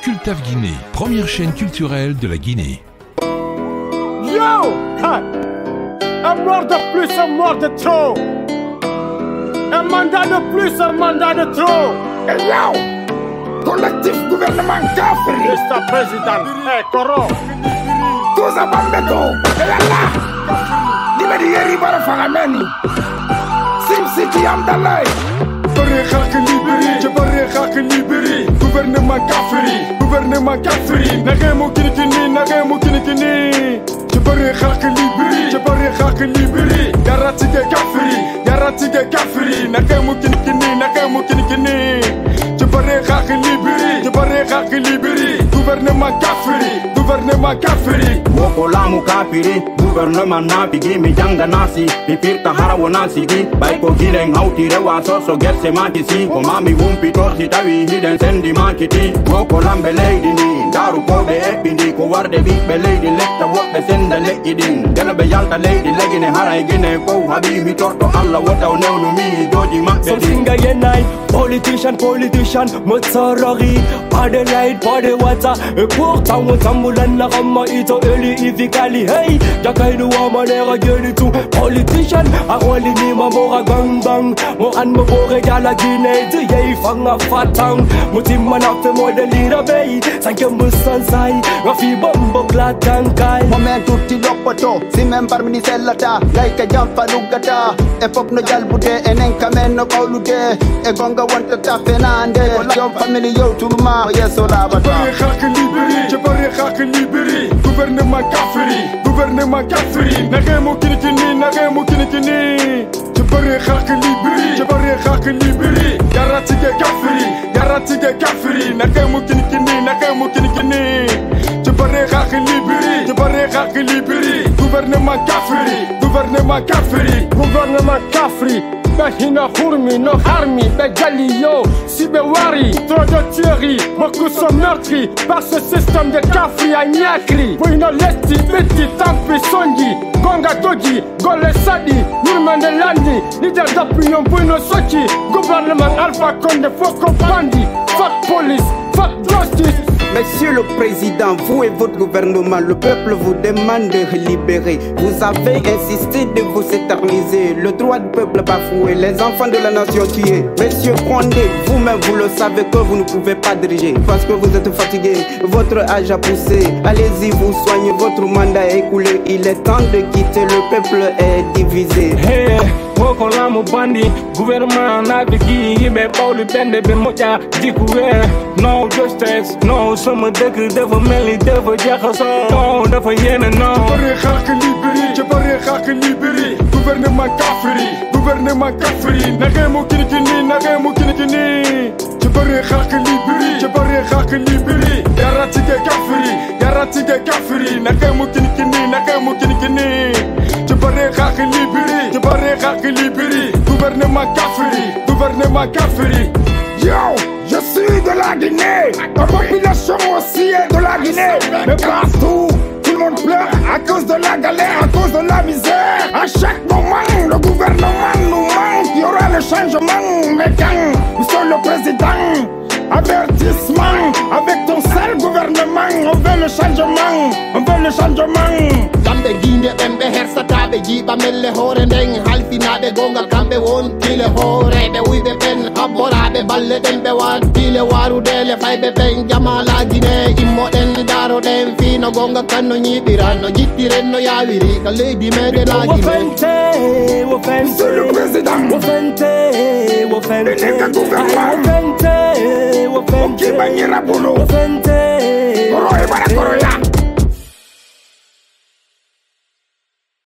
Cultaf Guinée, première chaîne culturelle de la Guinée. Yo! Un mort de plus, un mort de trop. Un mandat de plus, un mandat de trop. Et yo! Collectif gouvernement Kafri. Mr. President, Koro. Kuza Bambeto. Yalla! Dibedi yeri bara fagameni. Sim City Amdalay. Barre khak libéré, je barre khak libéré. Gouvernement Kafri, gouvernement Kafri. Nagemo kinikini, nagemo kinikini. Je barre khak libéré, je barre khak libéré. Yaratige Kafri, nagemo kinikini, nagemo kinikini. Je barre khak libéré, gouvernement Kafri. Woko lamu kafiri, gouvernement na bigi mi janga nasi, pipirta harawo nasi gi, baiko gileng hauti rewa soso gerse makisi, komami wumpi torsi tawi hiden sendi makiti, woko lambe lady ni, daru kobe epindi, ko warde bikbe lady lekta wokbe senda leidin, gana be yalta lady legine haray gine ko habibi torto alla wota onewnu mi joji makbe so singa yenai, politician, motsarari, pas de light, pas de water, et pourtant on tambulan la rama ito eli ifikali, hey, jakaidu wa manera geni tu, politician, arwali ni mamora gang bang, moran mabore gala Guinée, tu yei fanga fatang, mutima na fe modelira bay, sankembu sansai, rafi bombo klatankai. Moment tutti loppoto, si member mini sellata, like jamfa lugata, e pop no jalbude, enen kamen no kaulude, e gonga wanta ta fenande, jom family yo turma, yeso la bata. Barre khak libéré, gouvernement Kafri, nagemo kinikini. Je barre khak libéré, yaratige Kafri, nagemo kinikini. Je barre khak libéré, gouvernement Kafri. Bahina Hourmi, no harmi, Begalio, Sibewari, trop de tueries, beaucoup sont meurtris par ce système de Kafri à Niakri. Pour une lesti, petit Tampi Songi, Gonga Togi, Gole Sadi, Nurmane Landi, leader d'opinion pour une Sochi, gouvernement Alpha Conde, Foko Bandi, fuck police, fuck justice. Monsieur le Président, vous et votre gouvernement, le peuple vous demande de libérer. Vous avez insisté de vous éterniser, le droit du peuple bafoué, les enfants de la nation tués. Monsieur Condé, vous-même vous le savez que vous ne pouvez pas diriger parce que vous êtes fatigué, votre âge a poussé. Allez-y, vous soignez, votre mandat est écoulé. Il est temps de quitter, le peuple est divisé. Hey, woko lamu bandi, gouvernement na bigi, yibe pauli bende be moja, dikoué. No justice, no sama dëkk dafa mel ni dafa jaxasoo, non dafa yéene non. Je barre khak libéré, gouvernement Kafri, nagemo kinikini. Je barre khak libéré, yaratige Kafri, nagemo kinikini. Je barre khak libéré, gouvernement Kafri. Yo! Je suis de la Guinée. La population aussi est de la Guinée. Mais partout, tout le monde pleure à cause de la galère, à cause de la misère. À chaque moment, le gouvernement nous manque. Il y aura le changement. Mais quand nous sommes le président, avertissement, avec ton seul gouvernement, on veut le changement. Kambe guinde ɓemɓe hersataɓe jiiɓa melle hoore nden halfinaɓe gongal kamɓe wontile hoore ɓe wuyɓe ɓen habboraɓe balle ɗen ɓe wattile warudele fayɓe ɓen jamalaguine immoɗen daroɗen fino gonga kanno ñiɓiran no jittiren no yawiri ka leydi meɗen laguine. Monsieur le Président, Wofente, Benega gouvernement, Okiba Nyirabolo,